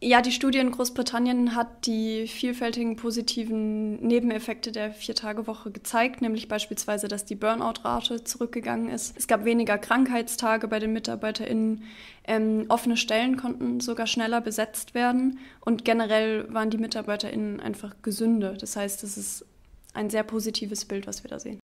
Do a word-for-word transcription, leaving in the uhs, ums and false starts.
Ja, die Studie in Großbritannien hat die vielfältigen positiven Nebeneffekte der Vier-Tage-Woche gezeigt, nämlich beispielsweise, dass die Burnout-Rate zurückgegangen ist. Es gab weniger Krankheitstage bei den MitarbeiterInnen. Ähm, offene Stellen konnten sogar schneller besetzt werden und generell waren die MitarbeiterInnen einfach gesünder. Das heißt, es ist ein sehr positives Bild, was wir da sehen.